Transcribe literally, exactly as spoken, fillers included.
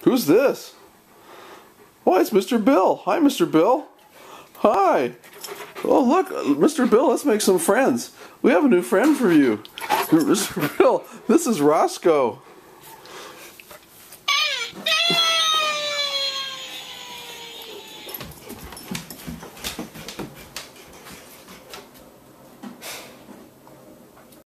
Who's this? Oh, it's Mister Bill. Hi, Mister Bill. Hi. Oh, look, Mister Bill, let's make some friends. We have a new friend for you. Mister Bill, this is Roscoe.